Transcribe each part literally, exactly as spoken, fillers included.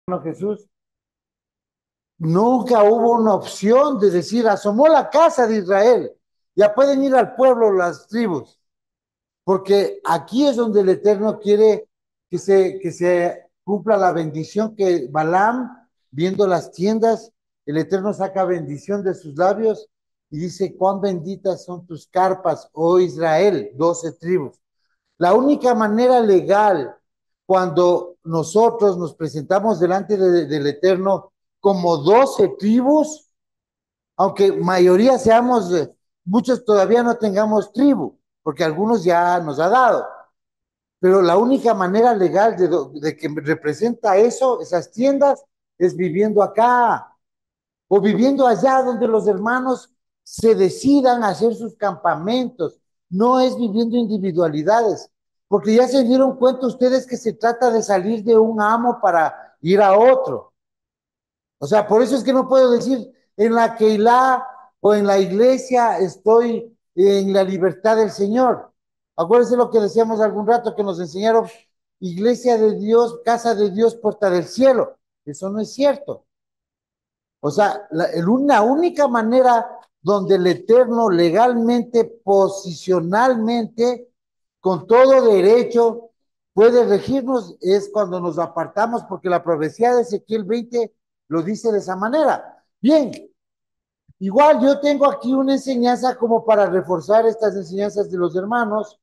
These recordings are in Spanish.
Jesús, nunca hubo una opción de decir, asomó la casa de Israel, ya pueden ir al pueblo las tribus, porque aquí es donde el Eterno quiere que se, que se cumpla la bendición que Balaam, viendo las tiendas, el Eterno saca bendición de sus labios y dice, cuán benditas son tus carpas, oh Israel, doce tribus. La única manera legal cuando nosotros nos presentamos delante de, del Eterno como doce tribus, aunque mayoría seamos, eh, muchos todavía no tengamos tribu, porque algunos ya nos ha dado, pero la única manera legal de, de que representa eso, esas tiendas, es viviendo acá o viviendo allá donde los hermanos se decidan a hacer sus campamentos. No es viviendo individualidades, porque ya se dieron cuenta ustedes que se trata de salir de un amo para ir a otro. O sea, por eso es que no puedo decir en la Keilah o en la iglesia estoy en la libertad del Señor. Acuérdense lo que decíamos algún rato que nos enseñaron, iglesia de Dios, casa de Dios, puerta del cielo. Eso no es cierto. O sea, la, el, una única manera donde el Eterno legalmente, posicionalmente, con todo derecho, puede regirnos es cuando nos apartamos, porque la profecía de Ezequiel veinte lo dice de esa manera. Bien, igual yo tengo aquí una enseñanza como para reforzar estas enseñanzas de los hermanos.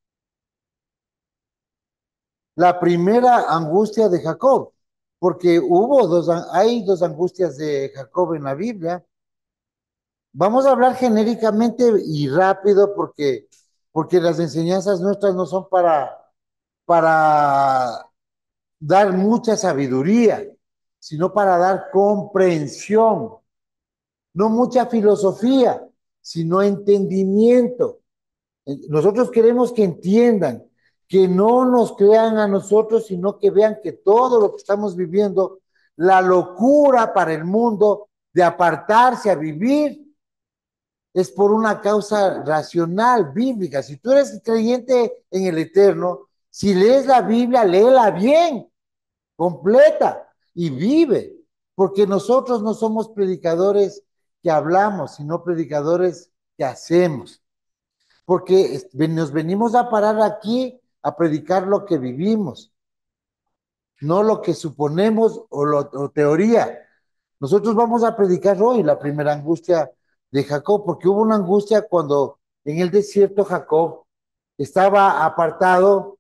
La primera angustia de Jacob, porque hubo dos, hay dos angustias de Jacob en la Biblia. Vamos a hablar genéricamente y rápido porque, porque las enseñanzas nuestras no son para, para dar mucha sabiduría, sino para dar comprensión, no mucha filosofía, sino entendimiento. Nosotros queremos que entiendan, que no nos crean a nosotros, sino que vean que todo lo que estamos viviendo, la locura para el mundo de apartarse a vivir, es por una causa racional, bíblica. Si tú eres creyente en el Eterno, si lees la Biblia, léela bien, completa y vive, porque nosotros no somos predicadores que hablamos, sino predicadores que hacemos, porque nos venimos a parar aquí a predicar lo que vivimos, no lo que suponemos o, lo, o teoría. Nosotros vamos a predicar hoy la primera angustia de Jacob, porque hubo una angustia cuando en el desierto Jacob estaba apartado,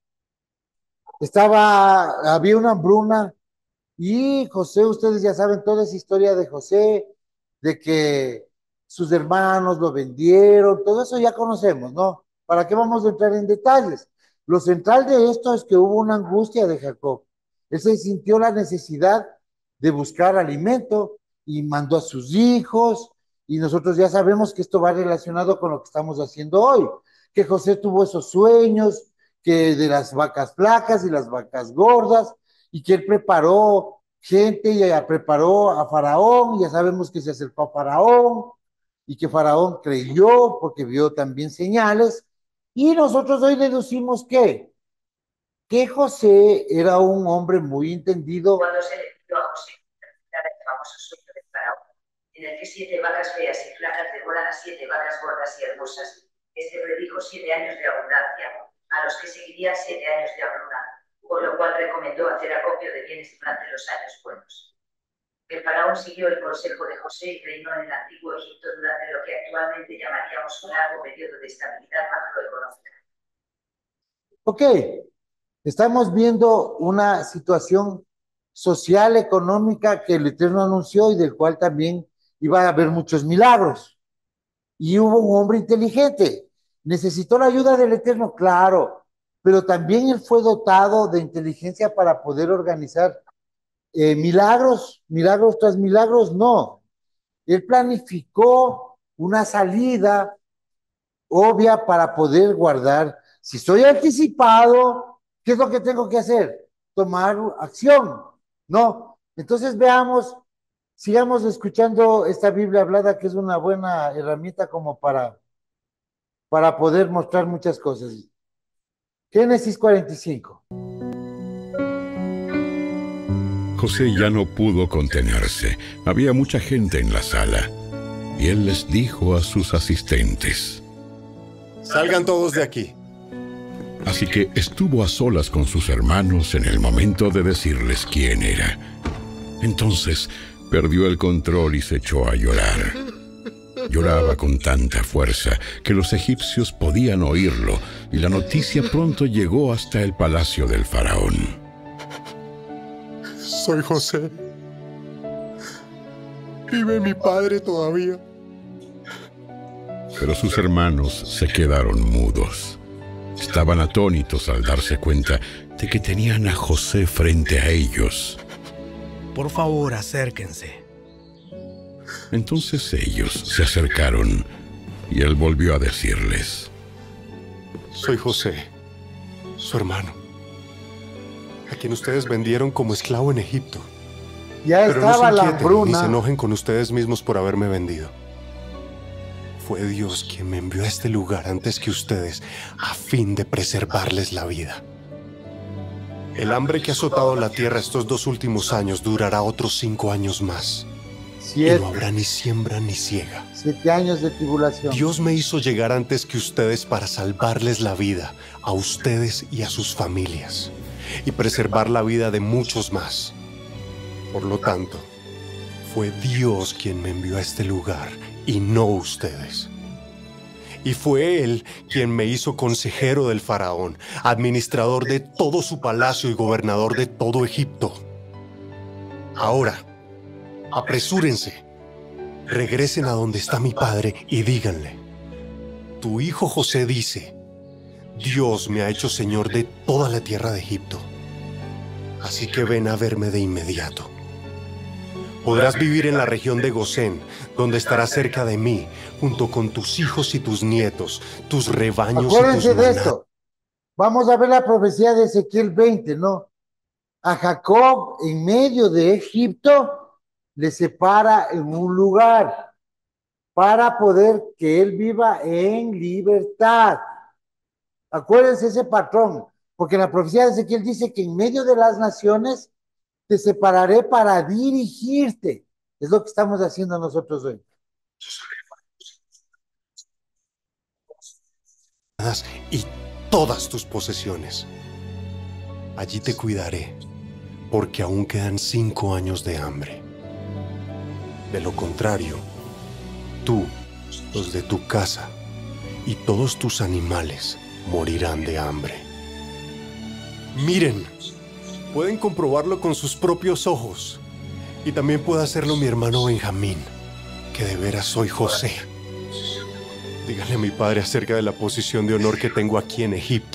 estaba, había una hambruna y José, ustedes ya saben toda esa historia de José, de que sus hermanos lo vendieron, todo eso ya conocemos, ¿no? ¿Para qué vamos a entrar en detalles? Lo central de esto es que hubo una angustia de Jacob. Él se sintió la necesidad de buscar alimento y mandó a sus hijos, y nosotros ya sabemos que esto va relacionado con lo que estamos haciendo hoy, que José tuvo esos sueños, que de las vacas flacas y las vacas gordas, y que él preparó gente y preparó a Faraón, ya sabemos que se acercó a Faraón y que Faraón creyó porque vio también señales, y nosotros hoy deducimos que, que José era un hombre muy entendido. Cuando se le pidió a José el famoso sueño de Faraón, en el que siete vacas feas y flacas devoran a siete vacas gordas y hermosas, este predijo siete años de abundancia, a los que seguirían siete años de hambruna, por lo cual recomendó hacer acopio de bienes durante los años buenos. El faraón siguió el consejo de José y reinó en el antiguo Egipto durante lo que actualmente llamaríamos un largo periodo de estabilidad macroeconómica. Ok, estamos viendo una situación social, económica que el Eterno anunció y del cual también iba a haber muchos milagros. Y hubo un hombre inteligente. ¿Necesitó la ayuda del Eterno? Claro, pero también él fue dotado de inteligencia para poder organizar eh, milagros, milagros tras milagros, no. Él planificó una salida obvia para poder guardar. Si soy anticipado, ¿qué es lo que tengo que hacer? Tomar acción, ¿no? Entonces veamos, sigamos escuchando esta Biblia hablada, que es una buena herramienta como para, para poder mostrar muchas cosas. Génesis cuarenta y cinco. José ya no pudo contenerse. Había mucha gente en la sala. Y él les dijo a sus asistentes: salgan todos de aquí. Así que estuvo a solas con sus hermanos en el momento de decirles quién era. Entonces perdió el control y se echó a llorar. Lloraba con tanta fuerza que los egipcios podían oírlo, y la noticia pronto llegó hasta el palacio del faraón. Soy José. ¿Vive mi padre todavía? Pero sus hermanos se quedaron mudos. Estaban atónitos al darse cuenta de que tenían a José frente a ellos. Por favor, acérquense. Entonces ellos se acercaron y él volvió a decirles: soy José, su hermano, a quien ustedes vendieron como esclavo en Egipto. Ya Pero estaba no se la inquieten, hambruna. ni se enojen con ustedes mismos por haberme vendido. Fue Dios quien me envió a este lugar antes que ustedes, a fin de preservarles la vida. El hambre que ha azotado la tierra estos dos últimos años durará otros cinco años más. Siete, Y no habrá ni siembra ni siega. siete años de tribulación. Dios me hizo llegar antes que ustedes para salvarles la vida, a ustedes y a sus familias, y preservar la vida de muchos más. Por lo tanto, fue Dios quien me envió a este lugar y no ustedes. Y fue Él quien me hizo consejero del faraón, administrador de todo su palacio y gobernador de todo Egipto. Ahora, apresúrense, regresen a donde está mi padre y díganle: tu hijo José dice, Dios me ha hecho señor de toda la tierra de Egipto. Así que ven a verme de inmediato. Podrás vivir en la región de Gosén, donde estarás cerca de mí, junto con tus hijos y tus nietos, tus rebaños Acuérdense y tus de manadas. esto. Vamos a ver la profecía de Ezequiel veinte, ¿no? A Jacob en medio de Egipto le separa en un lugar para poder que él viva en libertad. Acuérdense ese patrón, porque la profecía de Ezequiel dice que en medio de las naciones te separaré para dirigirte. Es lo que estamos haciendo nosotros hoy. Y todas tus posesiones. Allí te cuidaré, porque aún quedan cinco años de hambre. De lo contrario, tú, los de tu casa y todos tus animales morirán de hambre. Miren, pueden comprobarlo con sus propios ojos. Y también puede hacerlo mi hermano Benjamín, que de veras soy José. Díganle a mi padre acerca de la posición de honor que tengo aquí en Egipto.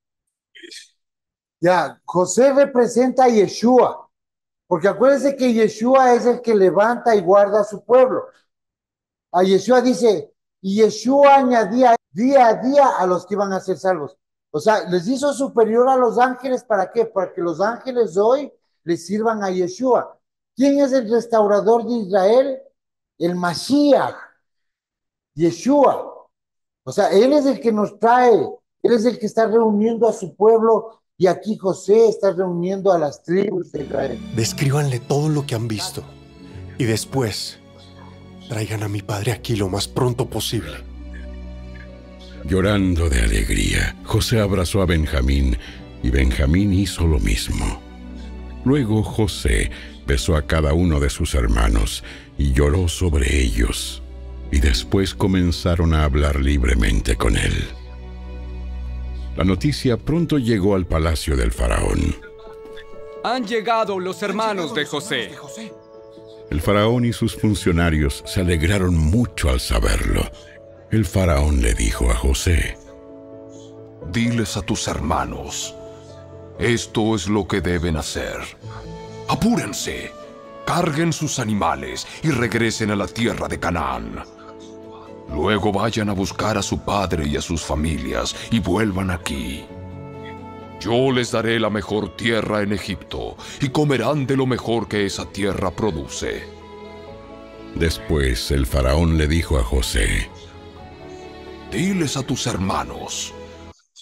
Ya, José representa a Yeshua, porque acuérdense que Yeshua es el que levanta y guarda a su pueblo. A Yeshua dice, y Yeshua añadía día a día a los que iban a ser salvos. O sea, les hizo superior a los ángeles, ¿para qué? Para que los ángeles hoy les sirvan a Yeshua. ¿Quién es el restaurador de Israel? El Mashiach, Yeshua. O sea, él es el que nos trae, él es el que está reuniendo a su pueblo, y aquí José está reuniendo a las tribus de Israel. Descríbanle todo lo que han visto y después traigan a mi padre aquí lo más pronto posible. Llorando de alegría, José abrazó a Benjamín y Benjamín hizo lo mismo. Luego José besó a cada uno de sus hermanos y lloró sobre ellos. Y después comenzaron a hablar libremente con él. La noticia pronto llegó al palacio del faraón. Han llegado los hermanos de José. El faraón y sus funcionarios se alegraron mucho al saberlo. El faraón le dijo a José: diles a tus hermanos, esto es lo que deben hacer. Apúrense, carguen sus animales y regresen a la tierra de Canaán. Luego vayan a buscar a su padre y a sus familias y vuelvan aquí. Yo les daré la mejor tierra en Egipto y comerán de lo mejor que esa tierra produce. Después el faraón le dijo a José: diles a tus hermanos.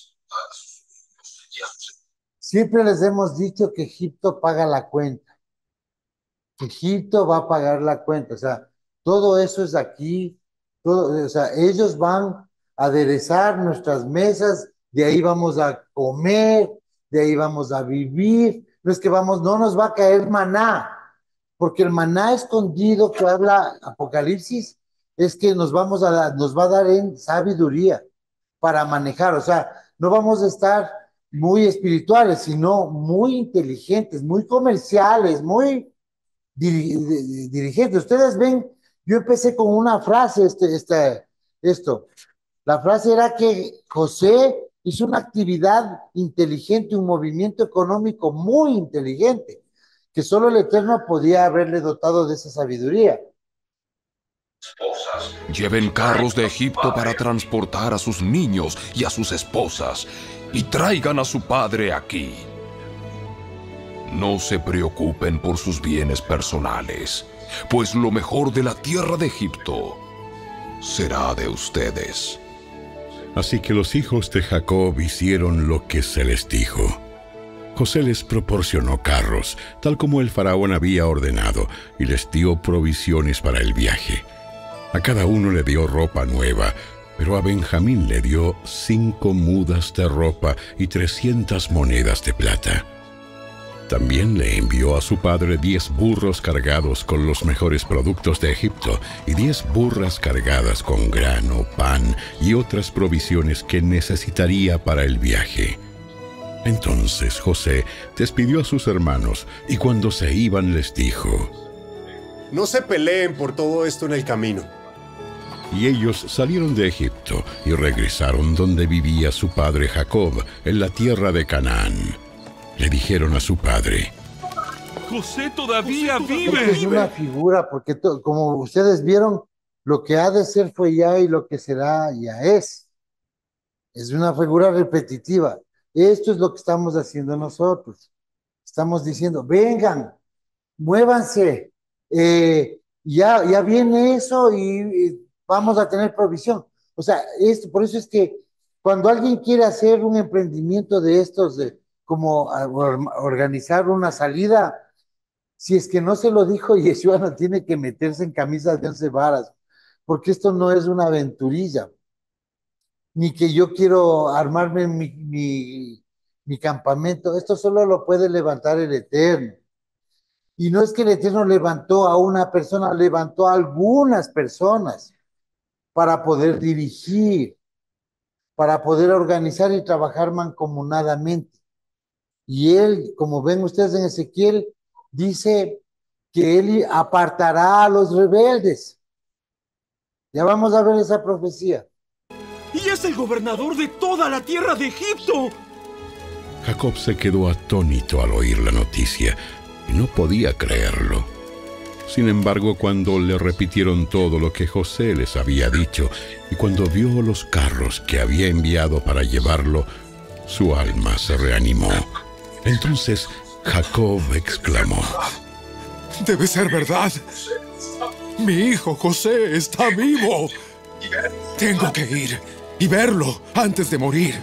Siempre les hemos dicho que Egipto paga la cuenta. Egipto va a pagar la cuenta, o sea, todo eso es aquí, todo, o sea, ellos van a aderezar nuestras mesas, de ahí vamos a comer, de ahí vamos a vivir, no es que vamos, no nos va a caer maná, porque el maná escondido que habla Apocalipsis es que nos vamos a dar, nos va a dar en sabiduría para manejar, o sea, no vamos a estar muy espirituales, sino muy inteligentes, muy comerciales, muy diri- dirigente. Ustedes ven, yo empecé con una frase, este, este, esto. La frase era que José hizo una actividad inteligente, un movimiento económico muy inteligente, que solo el Eterno podía haberle dotado de esa sabiduría. Lleven carros de Egipto para transportar a sus niños y a sus esposas, y traigan a su padre aquí. No se preocupen por sus bienes personales, pues lo mejor de la tierra de Egipto será de ustedes. Así que los hijos de Jacob hicieron lo que se les dijo. José les proporcionó carros, tal como el faraón había ordenado, y les dio provisiones para el viaje. A cada uno le dio ropa nueva, pero a Benjamín le dio cinco mudas de ropa y trescientas monedas de plata. También le envió a su padre diez burros cargados con los mejores productos de Egipto y diez burras cargadas con grano, pan y otras provisiones que necesitaría para el viaje. Entonces José despidió a sus hermanos y cuando se iban les dijo: No se peleen por todo esto en el camino. Y ellos salieron de Egipto y regresaron donde vivía su padre Jacob, en la tierra de Canaán. Le dijeron a su padre: José todavía vive. Esta es una figura, porque to- como ustedes vieron, lo que ha de ser fue ya y lo que será ya es. Es una figura repetitiva. Esto es lo que estamos haciendo nosotros. Estamos diciendo, vengan, muévanse, eh, ya, ya viene eso y, y vamos a tener provisión. O sea, es, por eso es que cuando alguien quiere hacer un emprendimiento de estos, de, como a- or- organizar una salida, si es que no se lo dijo Yeshua, no tiene que meterse en camisas de once varas, porque esto no es una aventurilla, ni que yo quiero armarme mi, mi, mi campamento, esto solo lo puede levantar el Eterno. Y no es que el Eterno levantó a una persona, levantó a algunas personas para poder dirigir, para poder organizar y trabajar mancomunadamente. Y él, como ven ustedes en Ezequiel, dice que él apartará a los rebeldes. Ya vamos a ver esa profecía. ¡Y es el gobernador de toda la tierra de Egipto! Jacob se quedó atónito al oír la noticia y no podía creerlo. Sin embargo, cuando le repitieron todo lo que José les había dicho y cuando vio los carros que había enviado para llevarlo, su alma se reanimó. Entonces Jacob exclamó: Debe ser verdad. Mi hijo José está vivo. Tengo que ir y verlo antes de morir.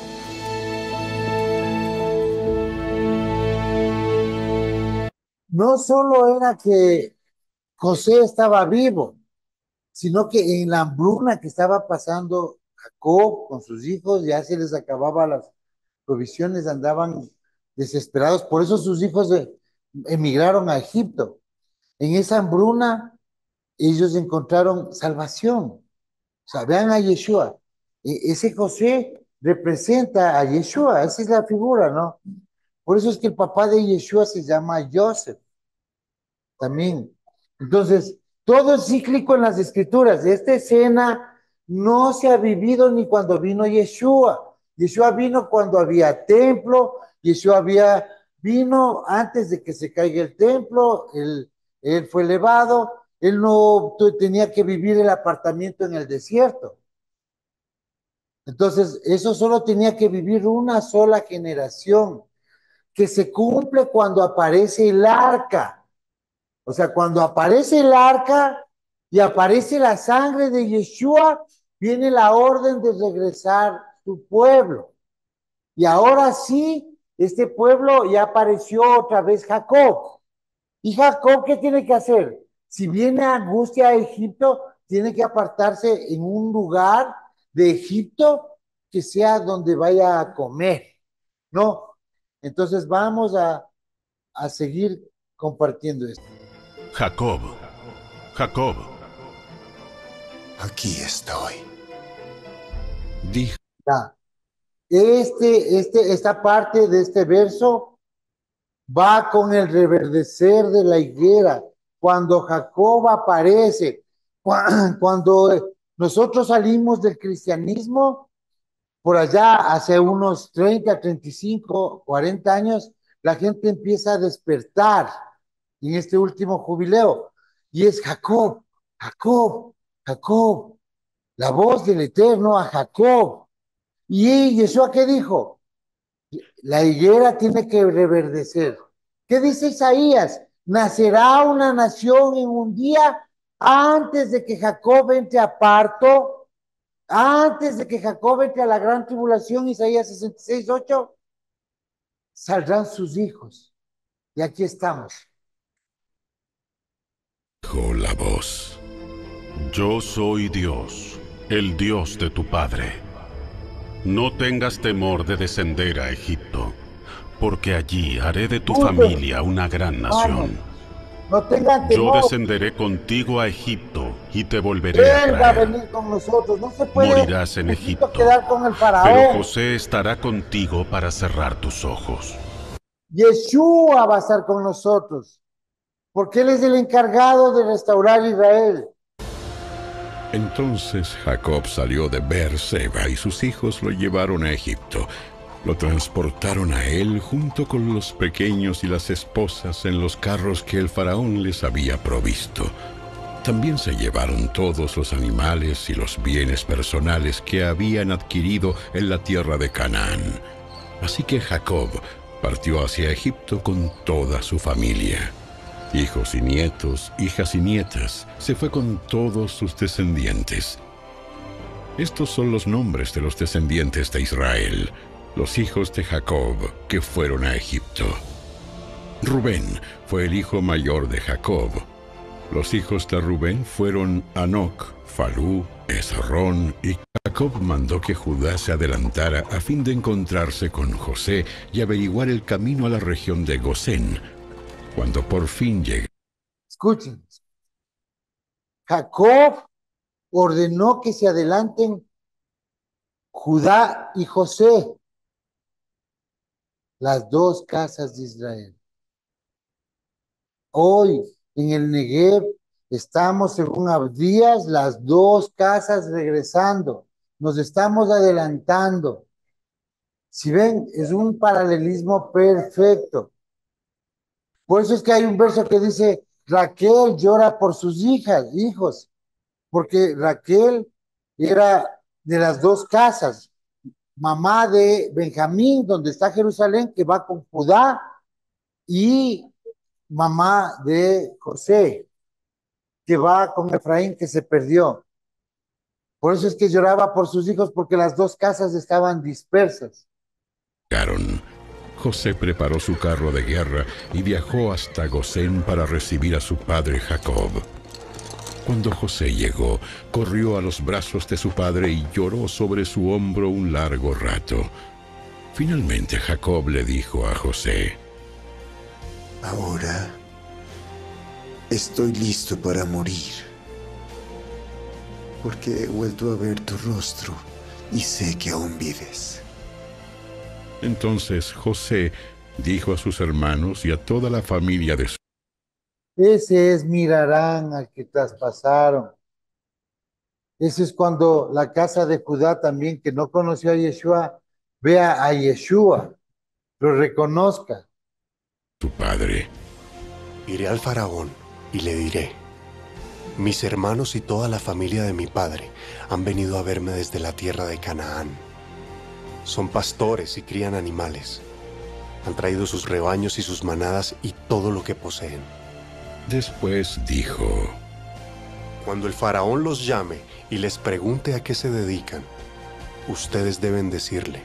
No solo era que José estaba vivo, sino que en la hambruna que estaba pasando Jacob con sus hijos, ya se les acababa las provisiones, andaban desesperados, por eso sus hijos eh, emigraron a Egipto. En esa hambruna ellos encontraron salvación. O sea, vean a Yeshua. E- ese José representa a Yeshua, esa es la figura, ¿no? Por eso es que el papá de Yeshua se llama Joseph también. Entonces, todo es cíclico en las escrituras. Esta escena no se ha vivido ni cuando vino Yeshua. Yeshua vino cuando había templo, Yeshua había, vino antes de que se caiga el templo, él, él fue elevado, él no tu- tenía que vivir el apartamiento en el desierto. Entonces, eso solo tenía que vivir una sola generación, que se cumple cuando aparece el arca. O sea, cuando aparece el arca y aparece la sangre de Yeshua, viene la orden de regresar su pueblo. Y ahora sí, este pueblo ya apareció otra vez Jacob. ¿Y Jacob qué tiene que hacer? Si viene angustia a Egipto, tiene que apartarse en un lugar de Egipto que sea donde vaya a comer, ¿no? Entonces vamos a, a seguir compartiendo esto. Jacob, Jacob. Aquí estoy. Dijo. Ya. Este, este, esta parte de este verso va con el reverdecer de la higuera. Cuando Jacob aparece, cuando nosotros salimos del cristianismo, por allá hace unos treinta, treinta y cinco, cuarenta años, la gente empieza a despertar en este último jubileo. Y es Jacob, Jacob, Jacob, la voz del Eterno a Jacob. ¿Y Yeshua qué dijo? La higuera tiene que reverdecer. ¿Qué dice Isaías? Nacerá una nación en un día antes de que Jacob entre a parto, antes de que Jacob entre a la gran tribulación, Isaías sesenta y seis, ocho, saldrán sus hijos. Y aquí estamos. Dijo la voz. Yo soy Dios, el Dios de tu padre. No tengas temor de descender a Egipto, porque allí haré de tu familia una gran nación. No tengan temor. Yo descenderé contigo a Egipto y te volveré a Él va a traer. venir con nosotros. No se puede Morirás en Egipto, quedar con el faraón. pero José estará contigo para cerrar tus ojos. Yeshua va a estar con nosotros, porque Él es el encargado de restaurar Israel. Entonces Jacob salió de Beerseba y sus hijos lo llevaron a Egipto. Lo transportaron a él junto con los pequeños y las esposas en los carros que el faraón les había provisto. También se llevaron todos los animales y los bienes personales que habían adquirido en la tierra de Canaán. Así que Jacob partió hacia Egipto con toda su familia. Hijos y nietos, hijas y nietas, se fue con todos sus descendientes. Estos son los nombres de los descendientes de Israel, los hijos de Jacob que fueron a Egipto. Rubén fue el hijo mayor de Jacob. Los hijos de Rubén fueron Anoc, Falú, Esrón, y Jacob mandó que Judá se adelantara a fin de encontrarse con José y averiguar el camino a la región de Gosén. Cuando por fin llegó. Escuchen. Jacob ordenó que se adelanten Judá y José, las dos casas de Israel. Hoy en el Negev estamos, según Abdías, las dos casas regresando. Nos estamos adelantando. Si ven, es un paralelismo perfecto. Por eso es que hay un verso que dice, Raquel llora por sus hijas, hijos, porque Raquel era de las dos casas, mamá de Benjamín, donde está Jerusalén, que va con Judá, y mamá de José, que va con Efraín, que se perdió. Por eso es que lloraba por sus hijos, porque las dos casas estaban dispersas. José preparó su carro de guerra y viajó hasta Gosén para recibir a su padre Jacob. Cuando José llegó, corrió a los brazos de su padre y lloró sobre su hombro un largo rato. Finalmente Jacob le dijo a José: Ahora estoy listo para morir, porque he vuelto a ver tu rostro y sé que aún vives. Entonces José dijo a sus hermanos y a toda la familia de su... Ese es Mirarán al que traspasaron. Ese es cuando la casa de Judá también, que no conoció a Yeshua, vea a Yeshua, lo reconozca. Su padre. Iré al faraón y le diré: mis hermanos y toda la familia de mi padre han venido a verme desde la tierra de Canaán. Son pastores y crían animales. Han traído sus rebaños y sus manadas y todo lo que poseen. Después dijo: cuando el faraón los llame y les pregunte a qué se dedican, ustedes deben decirle: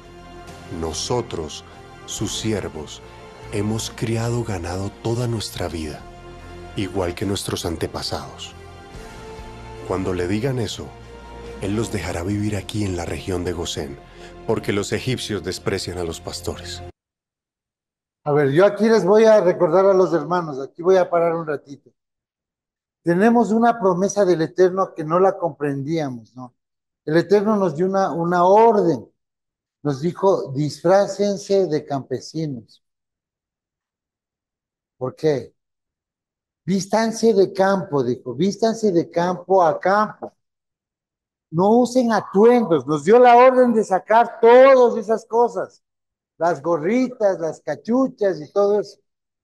nosotros, sus siervos, hemos criado ganado toda nuestra vida igual que nuestros antepasados. Cuando le digan eso, Él los dejará vivir aquí en la región de Gosén, porque los egipcios desprecian a los pastores. A ver, yo aquí les voy a recordar a los hermanos, aquí voy a parar un ratito. Tenemos una promesa del Eterno que no la comprendíamos, ¿no? El Eterno nos dio una, una orden, nos dijo, disfrácense de campesinos. ¿Por qué? Vístanse de campo, dijo, vístanse de campo a campo. No usen atuendos, nos dio la orden de sacar todas esas cosas, las gorritas, las cachuchas y todo eso.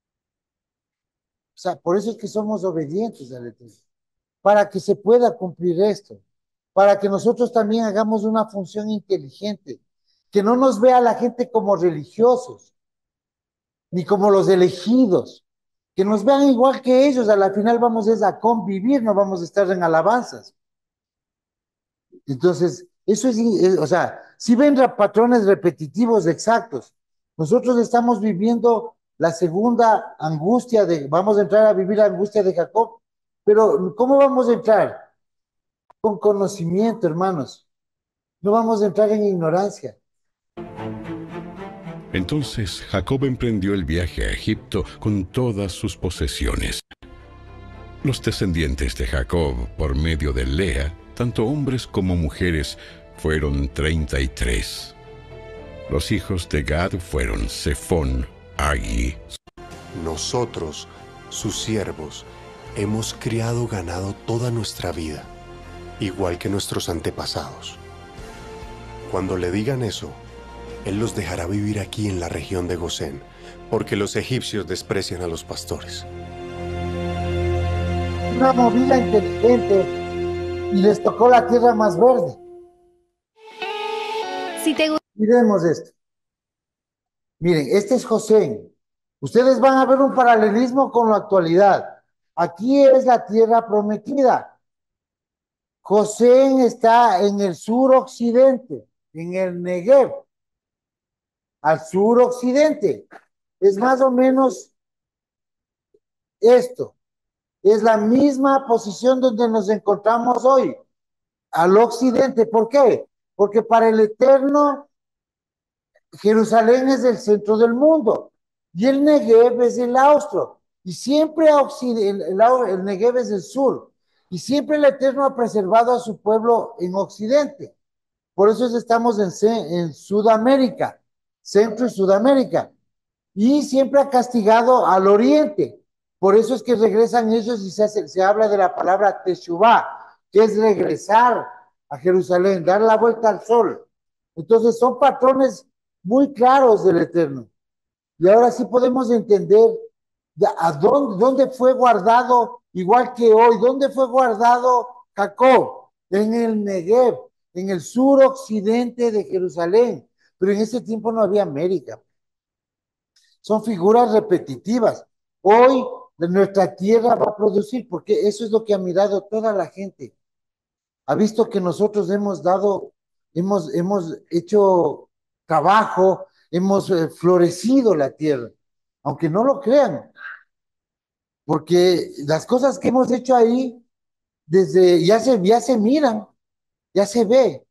O sea, por eso es que somos obedientes al Eterno, para que se pueda cumplir esto, para que nosotros también hagamos una función inteligente, que no nos vea la gente como religiosos, ni como los elegidos, que nos vean igual que ellos. A la final vamos a convivir, no vamos a estar en alabanzas. Entonces, eso es, o sea, si ven patrones repetitivos exactos, nosotros estamos viviendo la segunda angustia de, vamos a entrar a vivir la angustia de Jacob, pero ¿cómo vamos a entrar? Con conocimiento, hermanos. No vamos a entrar en ignorancia. Entonces Jacob emprendió el viaje a Egipto con todas sus posesiones. Los descendientes de Jacob, por medio de Lea, tanto hombres como mujeres, fueron treinta y tres. Los hijos de Gad fueron Sefón, Agi. Nosotros, sus siervos, hemos criado ganado toda nuestra vida, igual que nuestros antepasados. Cuando le digan eso, Él los dejará vivir aquí en la región de Gosén, porque los egipcios desprecian a los pastores. Una movida inteligente y les tocó la tierra más verde. Si te gusta. Miremos esto. Miren, este es Gosén. Ustedes van a ver un paralelismo con la actualidad. Aquí es la tierra prometida. Gosén está en el suroccidente, en el Negev, al suroccidente. Es más o menos esto. Es la misma posición donde nos encontramos hoy, al occidente. ¿Por qué? Porque para el Eterno, Jerusalén es el centro del mundo y el Negev es el austro. Y siempre el, el, el Negev es el sur. Y siempre el Eterno ha preservado a su pueblo en occidente. Por eso estamos en, en Sudamérica, Centro y Sudamérica. Y siempre ha castigado al oriente. Por eso es que regresan ellos y se, hace, se habla de la palabra Teshuvá, que es regresar a Jerusalén, dar la vuelta al sol. Entonces son patrones muy claros del Eterno. Y ahora sí podemos entender a dónde, dónde fue guardado, igual que hoy, dónde fue guardado Jacob, en el Negev, en el suroccidente de Jerusalén. Pero en ese tiempo no había América. Son figuras repetitivas. Hoy nuestra tierra va a producir, porque eso es lo que ha mirado toda la gente. Ha visto que nosotros hemos dado, hemos, hemos hecho trabajo, hemos eh, florecido la tierra, aunque no lo crean, porque las cosas que hemos hecho ahí, desde ya se, ya se miran, ya se ve,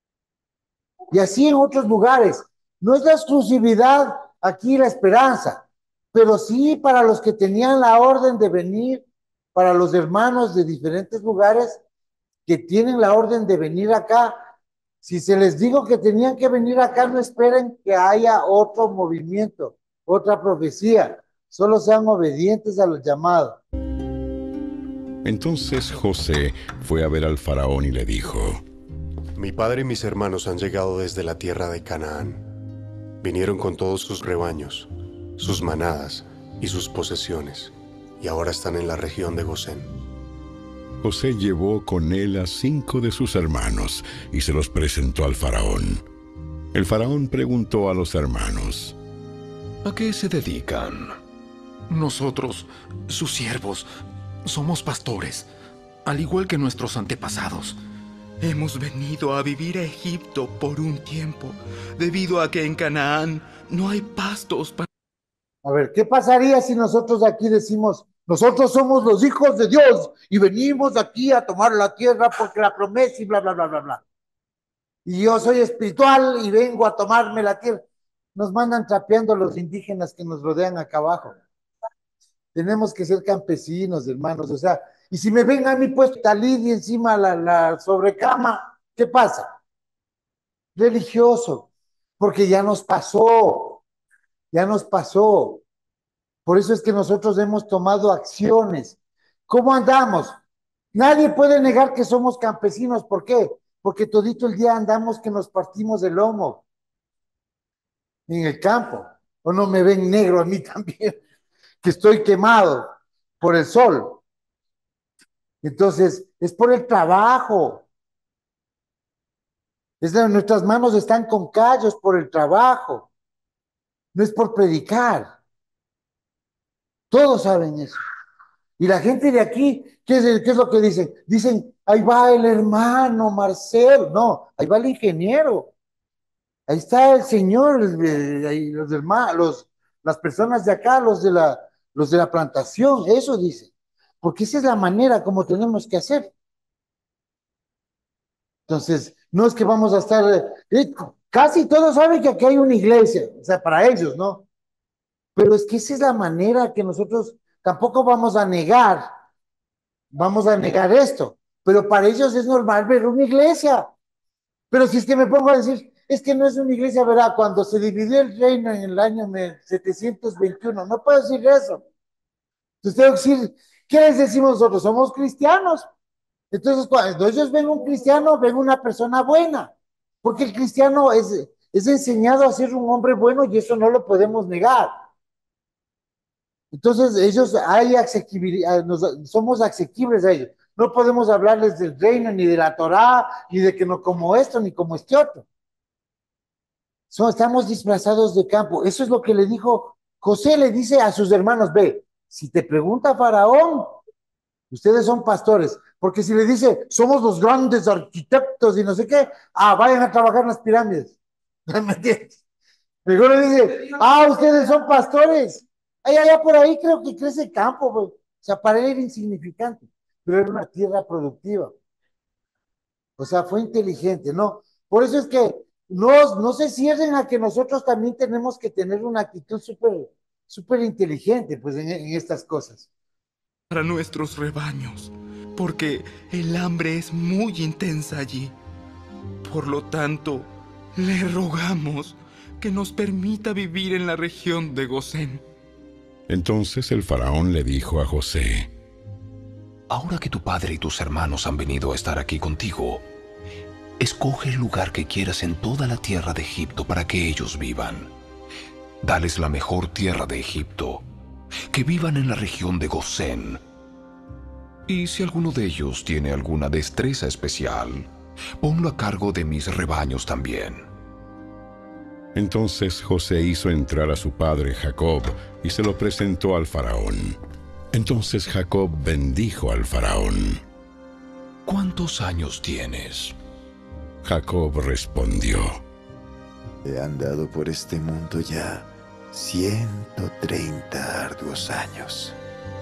y así en otros lugares. No es la exclusividad aquí la esperanza, pero sí para los que tenían la orden de venir, para los hermanos de diferentes lugares que tienen la orden de venir acá. Si se les digo que tenían que venir acá, no esperen que haya otro movimiento, otra profecía. Solo sean obedientes al llamado. Entonces José fue a ver al faraón y le dijo: Mi padre y mis hermanos han llegado desde la tierra de Canaán. Vinieron con todos sus rebaños, sus manadas y sus posesiones, y ahora están en la región de Gosén. José llevó con él a cinco de sus hermanos y se los presentó al faraón. El faraón preguntó a los hermanos: ¿A qué se dedican? Nosotros, sus siervos, somos pastores, al igual que nuestros antepasados. Hemos venido a vivir a Egipto por un tiempo, debido a que en Canaán no hay pastos para... A ver, ¿qué pasaría si nosotros aquí decimos, Nosotros somos los hijos de Dios y venimos aquí a tomar la tierra porque la promesa y bla, bla, bla, bla, bla. Y yo soy espiritual y vengo a tomarme la tierra. Nos mandan trapeando los indígenas que nos rodean acá abajo. Tenemos que ser campesinos, hermanos. O sea, y si me ven a mí puesto talid y encima la, la sobrecama, ¿qué pasa? Religioso, porque ya nos pasó, ya nos pasó. Por eso es que nosotros hemos tomado acciones. ¿Cómo andamos? Nadie puede negar que somos campesinos. ¿Por qué? Porque todito el día andamos que nos partimos el lomo en el campo. O no me ven negro a mí también, que estoy quemado por el sol. Entonces, es por el trabajo. Es de, nuestras manos están con callos por el trabajo. No es por predicar. Todos saben eso. Y la gente de aquí, ¿qué es, qué es lo que dicen? Dicen, ahí va el hermano Marcelo. No, ahí va el ingeniero. Ahí está el señor, eh, ahí los, del ma- los las personas de acá, los de la, los de la plantación, eso dicen. Porque esa es la manera como tenemos que hacer. Entonces, no es que vamos a estar, eh, casi todos saben que aquí hay una iglesia, o sea, para ellos, ¿no? Pero es que esa es la manera que nosotros tampoco vamos a negar, vamos a negar esto, pero para ellos es normal ver una iglesia. Pero si es que me pongo a decir, es que no es una iglesia, ¿verdad? Cuando se dividió el reino en el año setecientos veintiuno, no puedo decir eso. Entonces tengo que decir, ¿qué les decimos nosotros? Somos cristianos. Entonces, cuando ellos ven un cristiano, ven una persona buena, porque el cristiano es, es enseñado a ser un hombre bueno y eso no lo podemos negar. Entonces, ellos hay asequibilidad, nos, somos asequibles a ellos. No podemos hablarles del reino, ni de la Torá, ni de que no como esto, ni como este otro. So, estamos disfrazados de campo. Eso es lo que le dijo José, le dice a sus hermanos, ve, si te pregunta Faraón, ustedes son pastores, porque si le dice, somos los grandes arquitectos y no sé qué, ah, vayan a trabajar en las pirámides. ¿Me entiendes? Mejor le dice, ah, ustedes son pastores. Ay, allá por ahí creo que crece campo, pues. O sea, para él era insignificante, pero era una tierra productiva. O sea, fue inteligente, ¿no? Por eso es que no, no se cierren a que nosotros también tenemos que tener una actitud súper, súper inteligente, pues, en, en estas cosas. Para nuestros rebaños, porque el hambre es muy intensa allí. Por lo tanto, le rogamos que nos permita vivir en la región de Gosén. Entonces el faraón le dijo a José, ahora que tu padre y tus hermanos han venido a estar aquí contigo, escoge el lugar que quieras en toda la tierra de Egipto para que ellos vivan. Dales la mejor tierra de Egipto, que vivan en la región de Gosén. Y si alguno de ellos tiene alguna destreza especial, ponlo a cargo de mis rebaños también. Entonces José hizo entrar a su padre Jacob y se lo presentó al faraón. Entonces Jacob bendijo al faraón. ¿Cuántos años tienes? Jacob respondió, he andado por este mundo ya ciento treinta arduos años.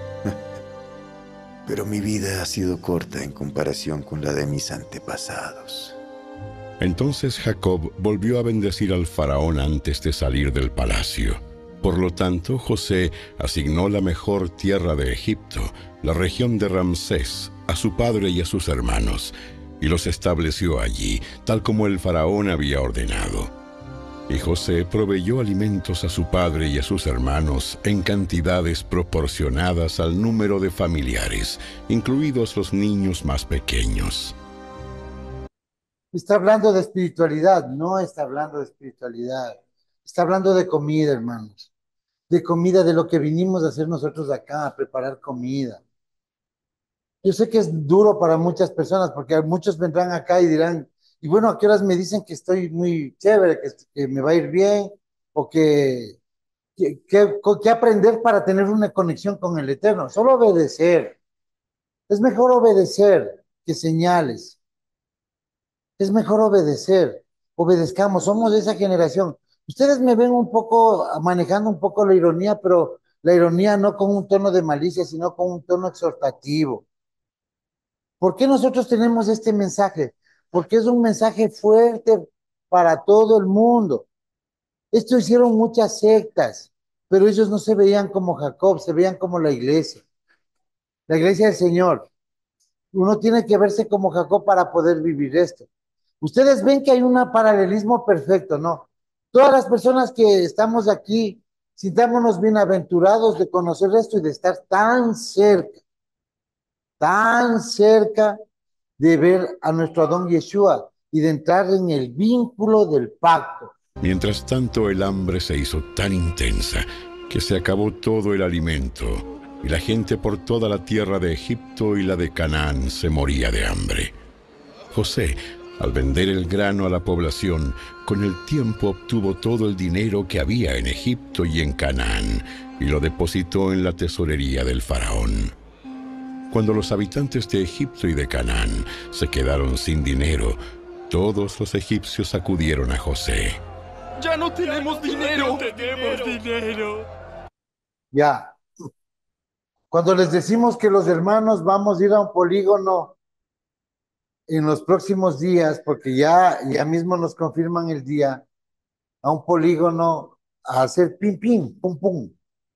Pero mi vida ha sido corta en comparación con la de mis antepasados. Entonces Jacob volvió a bendecir al faraón antes de salir del palacio. Por lo tanto, José asignó la mejor tierra de Egipto, la región de Ramsés, a su padre y a sus hermanos, y los estableció allí, tal como el faraón había ordenado. Y José proveyó alimentos a su padre y a sus hermanos en cantidades proporcionadas al número de familiares, incluidos los niños más pequeños. Está hablando de espiritualidad, no está hablando de espiritualidad. Está hablando de comida, hermanos. De comida, de lo que vinimos a hacer nosotros acá, a preparar comida. Yo sé que es duro para muchas personas, porque muchos vendrán acá y dirán, y bueno, ¿a qué horas me dicen que estoy muy chévere, que, que me va a ir bien, o que, que, que, que aprender para tener una conexión con el Eterno? Solo obedecer. Es mejor obedecer que señales. Es mejor obedecer. Obedezcamos, somos de esa generación. Ustedes me ven un poco manejando un poco la ironía, pero la ironía no con un tono de malicia, sino con un tono exhortativo. ¿Por qué nosotros tenemos este mensaje? Porque es un mensaje fuerte para todo el mundo. Esto hicieron muchas sectas, pero ellos no se veían como Jacob, se veían como la iglesia, la iglesia del Señor. Uno tiene que verse como Jacob para poder vivir esto. Ustedes ven que hay un paralelismo perfecto, ¿no? Todas las personas que estamos aquí, sintámonos bienaventurados de conocer esto y de estar tan cerca, tan cerca de ver a nuestro Adón Yeshua y de entrar en el vínculo del pacto. Mientras tanto, el hambre se hizo tan intensa que se acabó todo el alimento, y la gente por toda la tierra de Egipto y la de Canaán se moría de hambre. José, al vender el grano a la población, con el tiempo obtuvo todo el dinero que había en Egipto y en Canaán, y lo depositó en la tesorería del faraón. Cuando los habitantes de Egipto y de Canaán se quedaron sin dinero, todos los egipcios acudieron a José. ¡Ya no tenemos dinero! ¡No tenemos dinero! Ya. Cuando les decimos que los hermanos vamos a ir a un polígono en los próximos días, porque ya, ya mismo nos confirman el día, a un polígono a hacer pim, pim, pum, pum.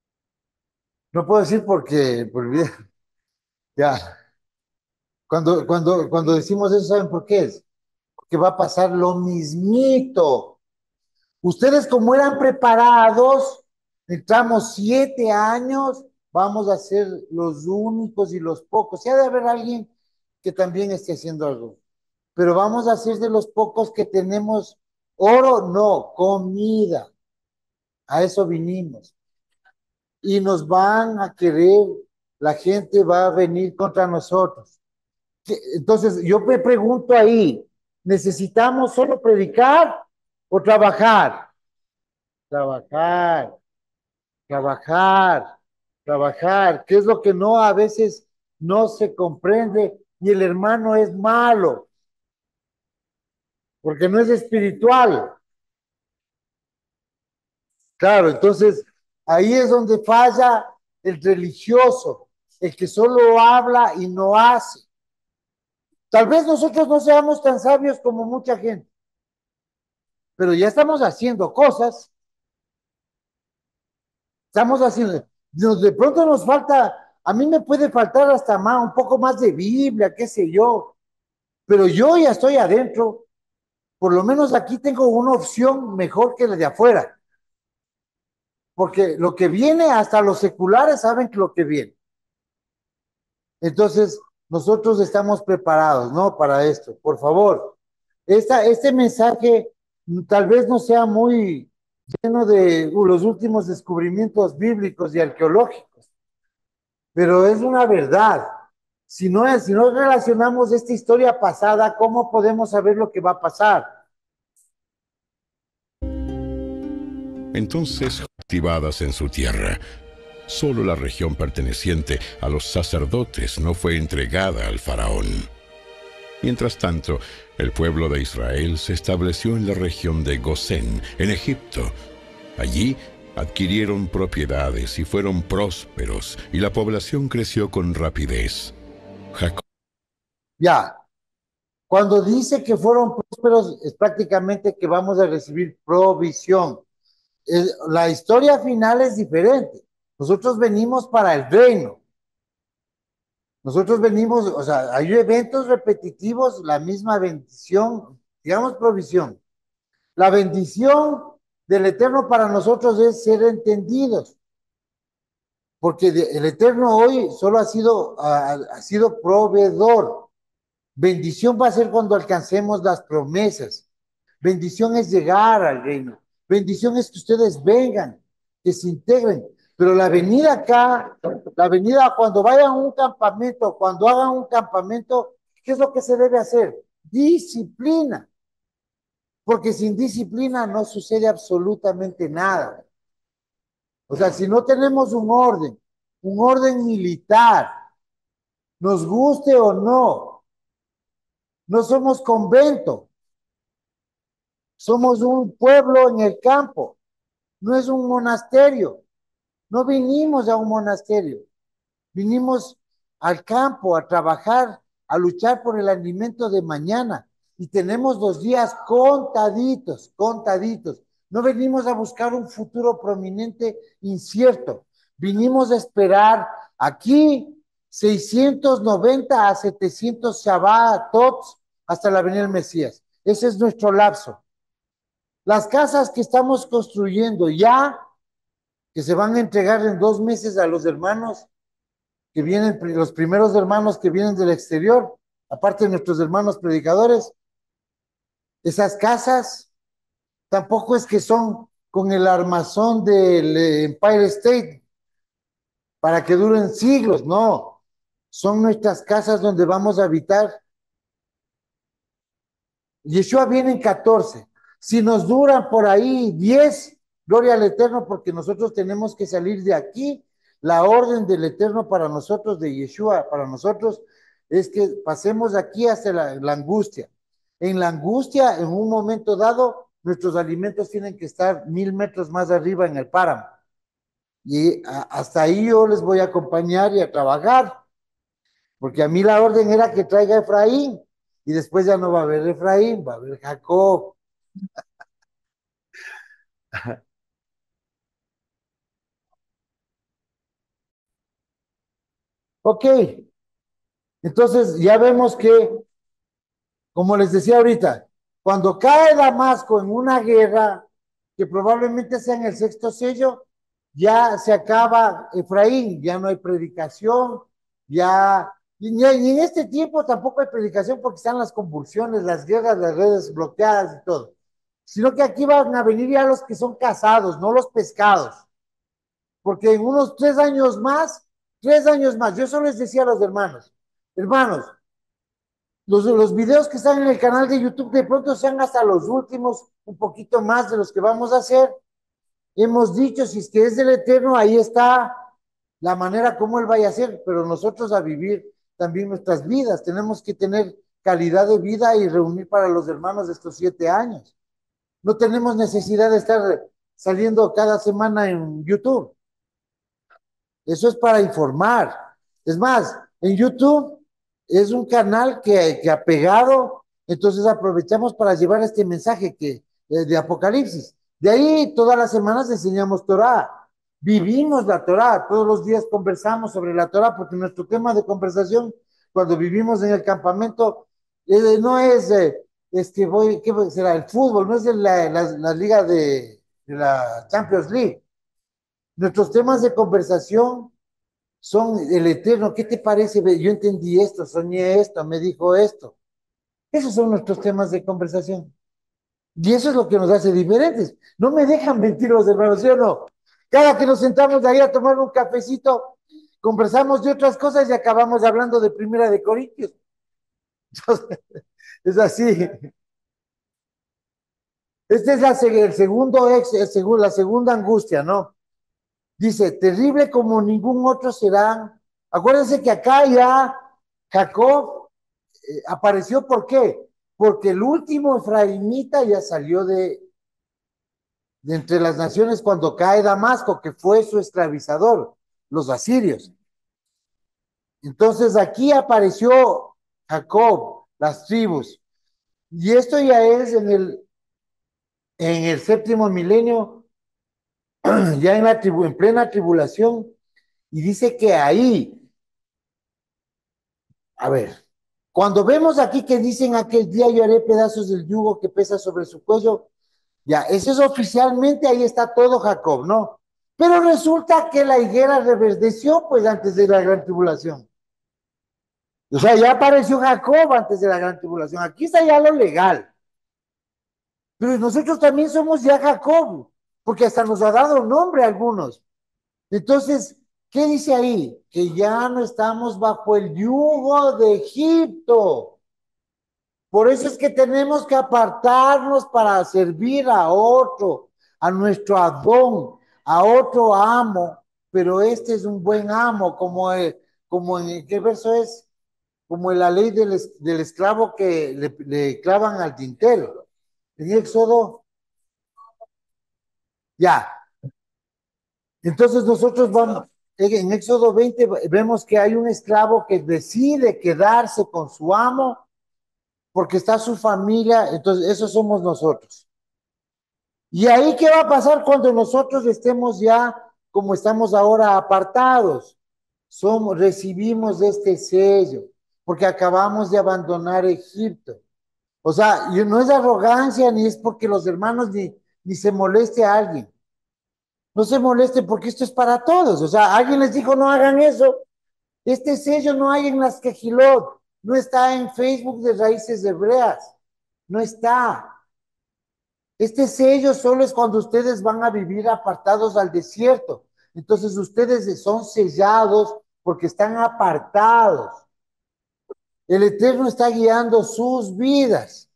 No puedo decir porque, por video. Ya. Cuando, cuando, cuando decimos eso, ¿saben por qué es? Porque va a pasar lo mismito. Ustedes como eran preparados, entramos siete años, vamos a ser los únicos y los pocos. Si ha de haber alguien que también esté haciendo algo, pero vamos a ser de los pocos que tenemos oro, no, comida. A eso vinimos. Y nos van a querer, la gente va a venir contra nosotros. Entonces, yo me pregunto ahí, ¿necesitamos solo predicar o trabajar? Trabajar, trabajar, trabajar. ¿Qué es lo que no a veces no se comprende? Y el hermano es malo, porque no es espiritual. Claro, entonces ahí es donde falla el religioso, el que solo habla y no hace. Tal vez nosotros no seamos tan sabios como mucha gente, pero ya estamos haciendo cosas. Estamos haciendo, de pronto nos falta, a mí me puede faltar hasta más, un poco más de Biblia, qué sé yo, pero yo ya estoy adentro, por lo menos aquí tengo una opción mejor que la de afuera, porque lo que viene, hasta los seculares saben que lo que viene. Entonces, nosotros estamos preparados, ¿no? Para esto, por favor. Esta, este mensaje tal vez no sea muy lleno de uh, los últimos descubrimientos bíblicos y arqueológicos, pero es una verdad. Si no, es, si no relacionamos esta historia pasada, ¿cómo podemos saber lo que va a pasar? Entonces, cultivadas en su tierra, solo la región perteneciente a los sacerdotes no fue entregada al faraón. Mientras tanto, el pueblo de Israel se estableció en la región de Gosén, en Egipto. Allí adquirieron propiedades y fueron prósperos, y la población creció con rapidez. Jacob. Ya, cuando dice que fueron prósperos, es prácticamente que vamos a recibir provisión. Es, la historia final es diferente. Nosotros venimos para el reino. Nosotros venimos, o sea, hay eventos repetitivos, la misma bendición, digamos provisión. La bendición del Eterno para nosotros es ser entendidos, porque el Eterno hoy solo ha sido, ha, ha sido proveedor. Bendición va a ser cuando alcancemos las promesas. Bendición es llegar al reino. Bendición es que ustedes vengan, que se integren. Pero la venida acá, la venida cuando vayan a un campamento, cuando hagan un campamento, ¿qué es lo que se debe hacer? Disciplina. Porque sin disciplina no sucede absolutamente nada. O sea, si no tenemos un orden, un orden militar, nos guste o no, no somos convento, somos un pueblo en el campo, no es un monasterio. No vinimos a un monasterio, vinimos al campo a trabajar, a luchar por el alimento de mañana. Y tenemos los días contaditos, contaditos. No venimos a buscar un futuro prominente incierto. Vinimos a esperar aquí seiscientos noventa a setecientos Shabbatot hasta la venida del Mesías. Ese es nuestro lapso. Las casas que estamos construyendo ya, que se van a entregar en dos meses a los hermanos que vienen, los primeros hermanos que vienen del exterior, aparte de nuestros hermanos predicadores, esas casas tampoco es que son con el armazón del Empire State para que duren siglos, no. Son nuestras casas donde vamos a habitar. Yeshua viene en catorce. Si nos duran por ahí diez, gloria al Eterno, porque nosotros tenemos que salir de aquí. La orden del Eterno para nosotros, de Yeshua para nosotros, es que pasemos de aquí hasta la, la angustia. En la angustia, en un momento dado, nuestros alimentos tienen que estar mil metros más arriba en el páramo. Y a, hasta ahí yo les voy a acompañar y a trabajar, porque a mí la orden era que traiga a Efraín, y después ya no va a haber Efraín, va a haber Jacob. Ok, entonces ya vemos que, como les decía ahorita, cuando cae Damasco en una guerra, que probablemente sea en el sexto sello, ya se acaba Efraín, ya no hay predicación, ya, y, y en este tiempo tampoco hay predicación porque están las convulsiones, las guerras, las redes bloqueadas y todo, sino que aquí van a venir ya los que son casados, no los pescados, porque en unos tres años más, tres años más, yo solo les decía a los hermanos, hermanos, los, los videos que están en el canal de YouTube de pronto sean hasta los últimos, un poquito más de los que vamos a hacer. Hemos dicho, si es que es del Eterno, ahí está la manera como Él vaya a hacer, pero nosotros a vivir también nuestras vidas, tenemos que tener calidad de vida y reunir para los hermanos de estos siete años. No tenemos necesidad de estar saliendo cada semana en YouTube. Eso es para informar. Es más, en YouTube es un canal que, que ha pegado, entonces aprovechamos para llevar este mensaje que, eh, de Apocalipsis. De ahí todas las semanas enseñamos Torah, vivimos la Torah, todos los días conversamos sobre la Torah, porque nuestro tema de conversación cuando vivimos en el campamento eh, no es, eh, es que voy, ¿qué será? El fútbol, no es la, la, la liga de, de la Champions League. Nuestros temas de conversación son el Eterno. ¿Qué te parece? Yo entendí esto, soñé esto, me dijo esto. Esos son nuestros temas de conversación. Y eso es lo que nos hace diferentes. No me dejan mentir los hermanos, ¿sí o no? Cada que nos sentamos de ahí a tomar un cafecito, conversamos de otras cosas y acabamos hablando de Primera de Corintios. Entonces, es así. Este es la, el segundo ex, el segundo, la segunda angustia, ¿no? Dice, terrible como ningún otro serán. Acuérdense que acá ya Jacob eh, apareció, ¿por qué? Porque el último efraimita ya salió de, de entre las naciones cuando cae Damasco, que fue su esclavizador, los asirios. Entonces aquí apareció Jacob, las tribus. Y esto ya es en el, en el séptimo milenio, ya en, la tribu, en plena tribulación, y dice que ahí, a ver, cuando vemos aquí que dicen aquel día yo haré pedazos del yugo que pesa sobre su cuello, ya, ese es oficialmente, ahí está todo Jacob, ¿no? Pero resulta que la higuera reverdeció pues antes de la gran tribulación. O sea, ya apareció Jacob antes de la gran tribulación. Aquí está ya lo legal. Pero nosotros también somos ya Jacob, porque hasta nos ha dado nombre a algunos. Entonces, ¿qué dice ahí? Que ya no estamos bajo el yugo de Egipto. Por eso es que tenemos que apartarnos para servir a otro, a nuestro Adón, a otro amo. Pero este es un buen amo, como, el, como en qué verso es, como en la ley del, del esclavo que le, le clavan al tintero. En Éxodo, ya. Entonces nosotros vamos, en Éxodo veinte vemos que hay un esclavo que decide quedarse con su amo porque está su familia, entonces eso somos nosotros. Y ahí, ¿qué va a pasar cuando nosotros estemos ya como estamos ahora apartados? Somos, recibimos este sello, porque acabamos de abandonar Egipto. O sea, y no es arrogancia, ni es porque los hermanos ni, ni se moleste a alguien. No se moleste porque esto es para todos. O sea, alguien les dijo, no hagan eso. Este sello no hay en las Quejilot, no está en Facebook de Raíces Hebreas, no está. Este sello solo es cuando ustedes van a vivir apartados al desierto. Entonces ustedes son sellados porque están apartados. El Eterno está guiando sus vidas.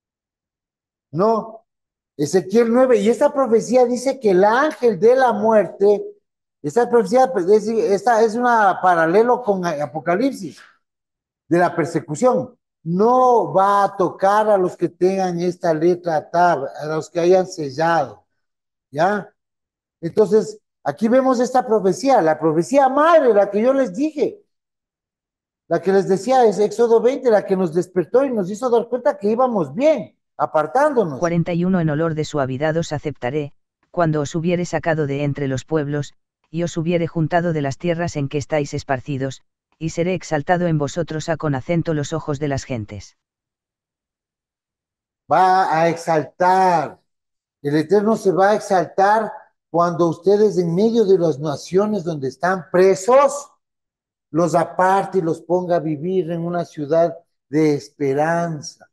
No, Ezequiel nueve, y esta profecía dice que el ángel de la muerte, esta profecía pues, es, esta es una paralelo con Apocalipsis, de la persecución. No va a tocar a los que tengan esta letra tab, a los que hayan sellado, ¿ya? Entonces, aquí vemos esta profecía, la profecía madre, la que yo les dije, la que les decía es Éxodo veinte, la que nos despertó y nos hizo dar cuenta que íbamos bien, apartándonos. cuarenta y uno En olor de suavidad os aceptaré, cuando os hubiere sacado de entre los pueblos, y os hubiere juntado de las tierras en que estáis esparcidos, y seré exaltado en vosotros a con acento los ojos de las gentes. Va a exaltar, el Eterno se va a exaltar cuando ustedes en medio de las naciones donde están presos, los aparte y los ponga a vivir en una ciudad de esperanza.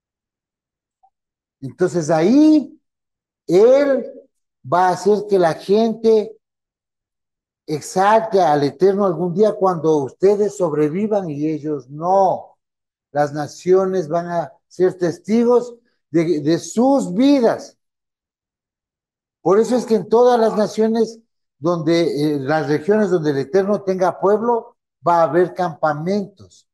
Entonces ahí Él va a hacer que la gente exalte al Eterno algún día cuando ustedes sobrevivan y ellos no. Las naciones van a ser testigos de, de sus vidas. Por eso es que en todas las naciones donde, eh, las regiones donde el Eterno tenga pueblo, va a haber campamentos.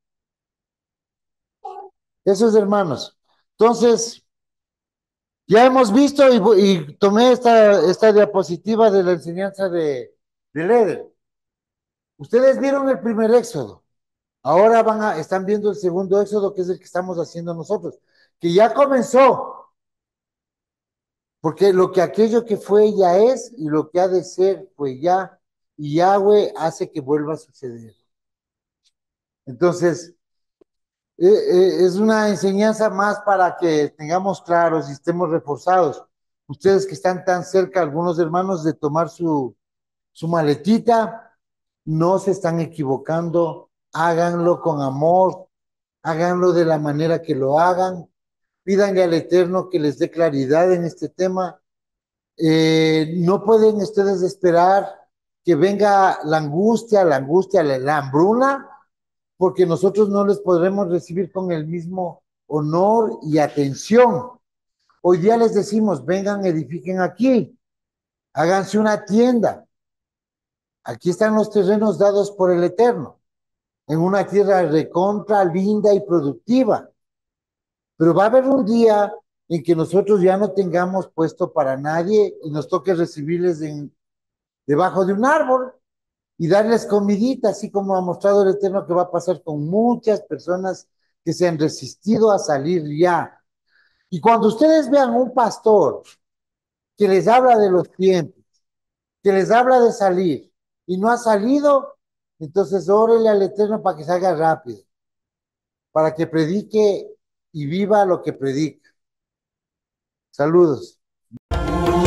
Esos hermanos. Entonces, ya hemos visto y, y tomé esta, esta diapositiva de la enseñanza de, de Leder. Ustedes vieron el primer éxodo. Ahora van a, están viendo el segundo éxodo, que es el que estamos haciendo nosotros, que ya comenzó. Porque lo que aquello que fue ya es, y lo que ha de ser, pues ya, y Yahweh hace que vuelva a suceder. Entonces, eh, eh, es una enseñanza más para que tengamos claros y estemos reforzados. Ustedes que están tan cerca, algunos hermanos, de tomar su, su maletita, no se están equivocando, háganlo con amor, háganlo de la manera que lo hagan, pídanle al Eterno que les dé claridad en este tema. Eh, no pueden ustedes esperar que venga la angustia, la angustia, la, la hambruna, porque nosotros no les podremos recibir con el mismo honor y atención. Hoy día les decimos, vengan, edifiquen aquí, háganse una tienda. Aquí están los terrenos dados por el Eterno, en una tierra recontra, linda y productiva. Pero va a haber un día en que nosotros ya no tengamos puesto para nadie y nos toque recibirles en, debajo de un árbol y darles comidita, así como ha mostrado el Eterno que va a pasar con muchas personas que se han resistido a salir ya. Y cuando ustedes vean un pastor que les habla de los tiempos, que les habla de salir y no ha salido, entonces órele al Eterno para que salga rápido, para que predique y viva lo que predica. Saludos.